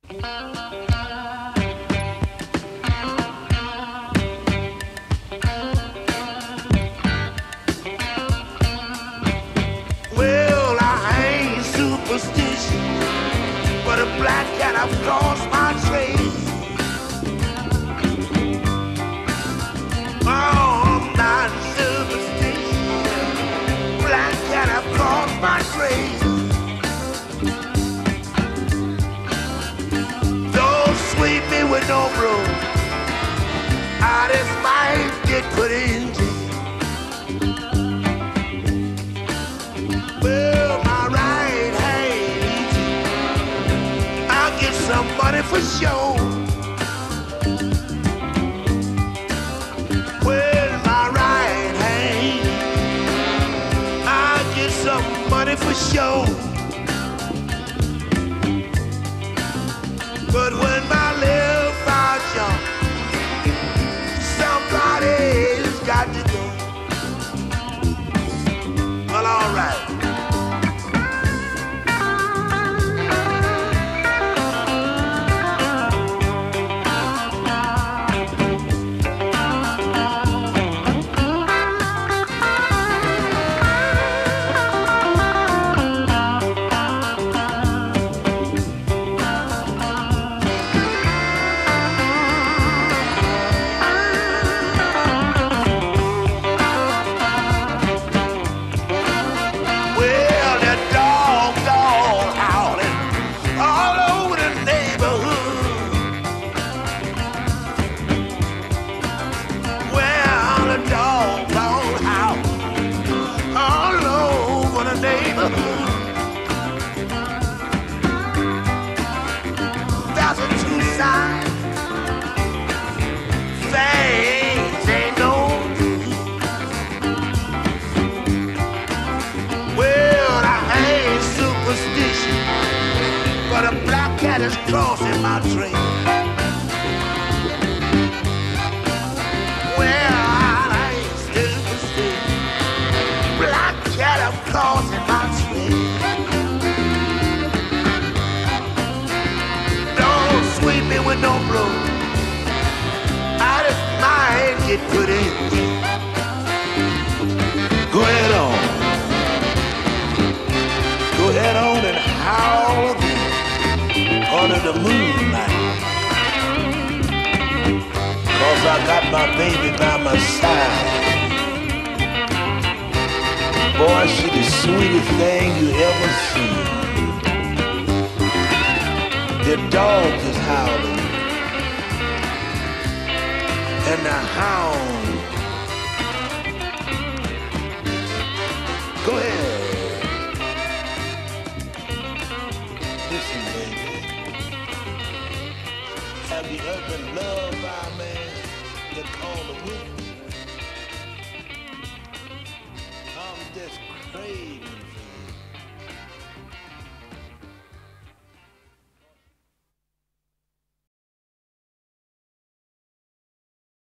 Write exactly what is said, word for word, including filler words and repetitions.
Well, I ain't superstitious, but a black cat I've crossed my trace. Oh, I'm not superstitious, black cat I've crossed my trace. Don't sweep me with no broom, I just might get put in jail. Well, my right hand, I'll get some money for sure. Well, my right hand, I'll get some money for sure. But when my left eye jump, somebody's got to go. Well, all right. That's a two side. Things ain't no good. Well, I ain't superstitious, but a black cat is crossing my trail. Well, I ain't superstitious, black cat is crossing my trail. Sweep me with no blow, I just might get put in jail. Go ahead on, go ahead on and howl again under the moonlight, 'cause I got my baby by my side. Boy, she the sweetest thing you ever seen. The dogs is howling, and the hound. Go ahead. Listen, baby. Have you ever been loved by a man that called a woman? I'm just craving for